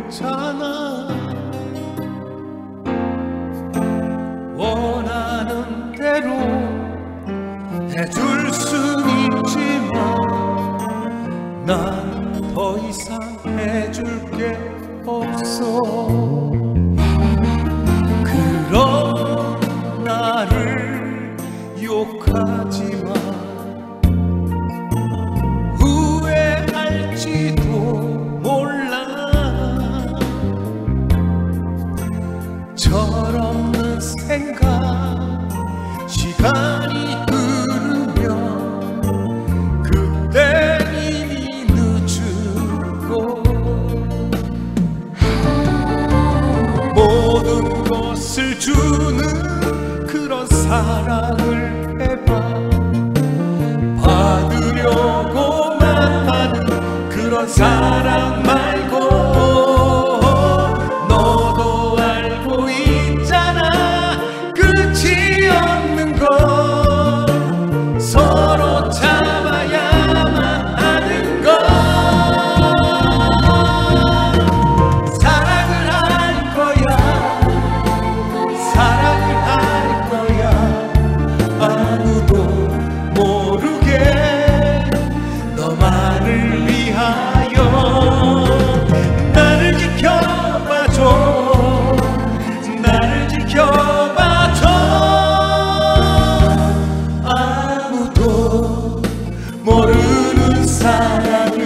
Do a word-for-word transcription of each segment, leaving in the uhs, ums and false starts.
있잖아. 원하는 대로 해줄 순 있지만 난 더 이상 해줄 게 없어. 그런 나를 욕하지마. 후회할지도 몰라. 철없는 생각 시간이 흐르면 그땐 이미 늦고 모든 것을 주는 그런 사랑을 해봐. 받으려고만 하는 그런 사랑 말고 너도 알고 있잖아. 끝이 없는 건 서로 참아야만 하는 것. 사랑을 할 거야. 사랑을 할 거야. 아무도 모르게 너만을 위하여 나를 지켜봐줘. 나를 지켜봐줘. 아무도 모르는 사랑을.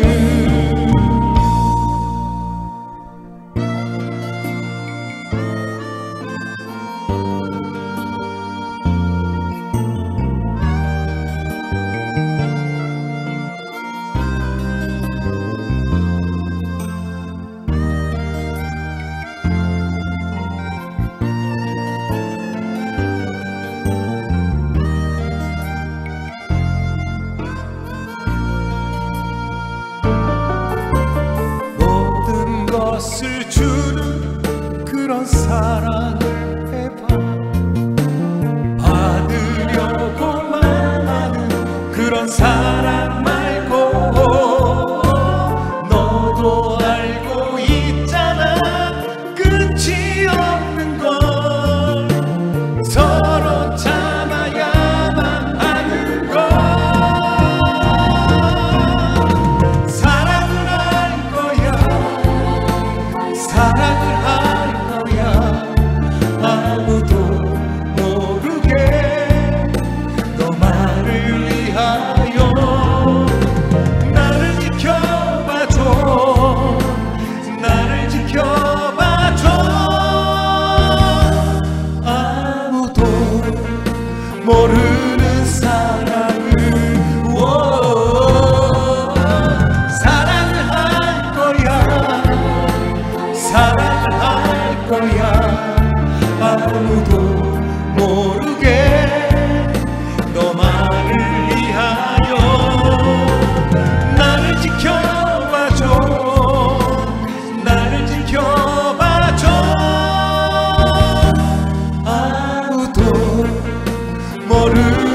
것을 주는 그런 사랑을 해봐. 받으려고만 하는 그런 사랑 말고 너도 알고 있잖아. 끝이 없는 건 서로 참아야만 하는 것. 사랑을 할 거야. 사랑을 할 거야. 아무도 모르게 너만을 위하여 나를 지켜봐줘. 나를 지켜봐줘. 아무도 모르는 사랑을. 오, 사랑을 할 거야. 사랑을 할 거야. 아무도 모르게 너만을 위하여 나를 지켜봐줘. 나를 지켜봐줘. 아무도 모르게